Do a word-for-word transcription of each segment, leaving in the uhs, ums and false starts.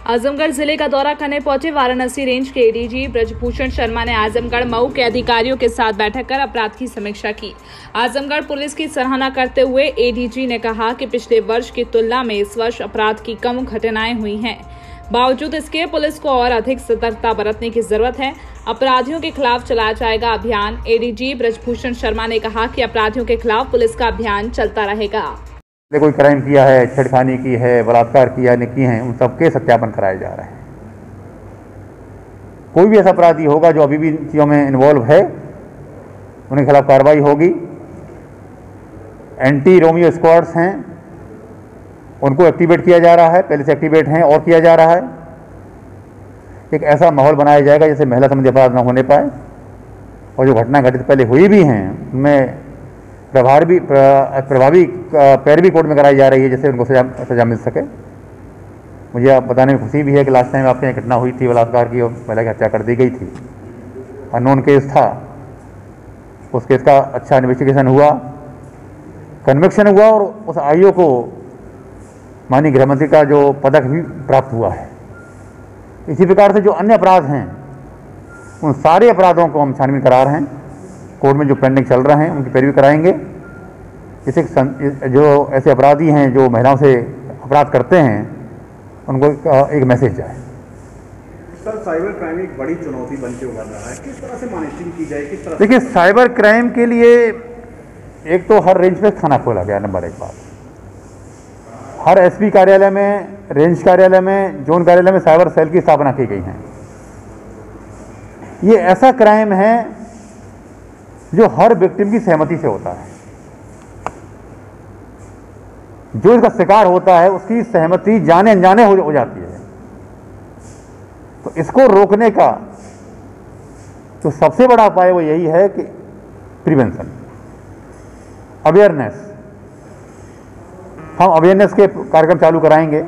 आजमगढ़ जिले का दौरा करने पहुंचे वाराणसी रेंज के एडीजी ब्रजभूषण शर्मा ने आजमगढ़ मऊ के अधिकारियों के साथ बैठक कर अपराध की समीक्षा की। आजमगढ़ पुलिस की सराहना करते हुए एडीजी ने कहा कि पिछले वर्ष की तुलना में इस वर्ष अपराध की कम घटनाएं हुई हैं। बावजूद इसके पुलिस को और अधिक सतर्कता बरतने की जरूरत है। अपराधियों के खिलाफ चलाया जाएगा अभियान। एडीजी ब्रजभूषण शर्मा ने कहा कि अपराधियों के खिलाफ पुलिस का अभियान चलता रहेगा। कोई क्राइम किया है, छेड़खानी की है, बलात्कार किया ने किए हैं, उन सबके सत्यापन कराए जा रहे हैं। कोई भी ऐसा अपराधी होगा जो अभी भी इन चीज़ों में इन्वॉल्व है, उनके खिलाफ कार्रवाई होगी। एंटी रोमियो स्क्वाड्स हैं, उनको एक्टिवेट किया जा रहा है, पहले से एक्टिवेट हैं और किया जा रहा है। एक ऐसा माहौल बनाया जाएगा जैसे महिला संबंधी अपराध न होने पाए, और जो घटना घटित पहले हुई भी हैं उनमें प्रभावी भी प्रभावी पैरवी कोर्ट में कराई जा रही है, जिससे उनको सजा सजा मिल सके। मुझे आप बताने में खुशी भी है कि लास्ट टाइम आपके यहाँ घटना हुई थी बलात्कार की और महिला की हत्या कर दी गई थी। अननोन केस था, उस केस का अच्छा इन्वेस्टिगेशन हुआ, कन्विक्शन हुआ और उस आईओ को माननीय गृहमंत्री का जो पदक भी प्राप्त हुआ है। इसी प्रकार से जो अन्य अपराध हैं उन सारे अपराधों को हम छानबीन करा रहे हैं। कोर्ट में जो पेंडिंग चल रहे हैं उनकी पैरवी कराएंगे। जैसे जो ऐसे अपराधी हैं जो महिलाओं से अपराध करते हैं उनको एक मैसेज जाए। सर, साइबर क्राइम एक बड़ी चुनौती बन के उभर रहा है, किस तरह से मॉनिटरिंग की जाए, किस तरह? देखिए, साइबर क्राइम के लिए एक तो हर रेंज पे थाना खोला गया, नंबर एक बात। हर एसपी कार्यालय में, रेंज कार्यालय में, जोन कार्यालय में साइबर सेल की स्थापना की गई है। ये ऐसा क्राइम है जो हर विक्टिम की सहमति से होता है। जो इसका शिकार होता है उसकी सहमति जाने अनजाने हो, हो जाती है। तो इसको रोकने का जो सबसे बड़ा उपाय वो यही है कि प्रिवेंशन, अवेयरनेस। हम अवेयरनेस के कार्यक्रम चालू कराएंगे।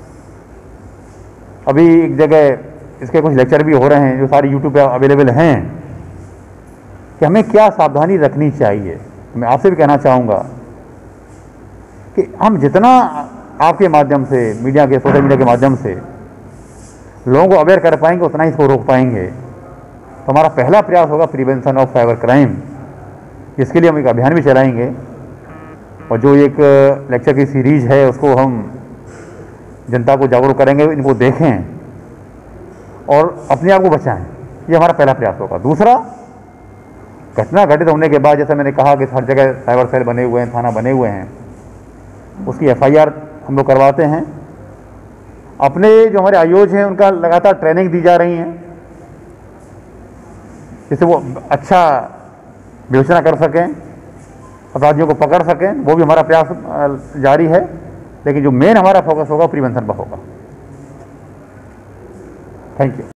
अभी एक जगह इसके कुछ लेक्चर भी हो रहे हैं जो सारे यूट्यूब पे अवेलेबल हैं कि हमें क्या सावधानी रखनी चाहिए। मैं आपसे भी कहना चाहूँगा कि हम जितना आपके माध्यम से, मीडिया के, सोशल मीडिया के माध्यम से लोगों को अवेयर कर पाएंगे, उतना ही इसको रोक पाएंगे। तो हमारा पहला प्रयास होगा प्रिवेंशन ऑफ साइबर क्राइम। इसके लिए हम एक अभियान भी चलाएंगे और जो एक लेक्चर की सीरीज है उसको हम जनता को जागरूक करेंगे, इनको देखें और अपने आप को बचाएं। ये हमारा पहला प्रयास होगा। दूसरा, घटना घटित होने के बाद जैसे मैंने कहा कि हर जगह साइबर सेल बने हुए हैं, थाना बने हुए हैं, उसकी एफ आई आर हम लोग करवाते हैं। अपने जो हमारे आयोज हैं उनका लगातार ट्रेनिंग दी जा रही है जिससे वो अच्छा विवेचना कर सकें, अपराधियों को पकड़ सकें। वो भी हमारा प्रयास जारी है, लेकिन जो मेन हमारा फोकस होगा प्रिवेंशन पर होगा। Thank you.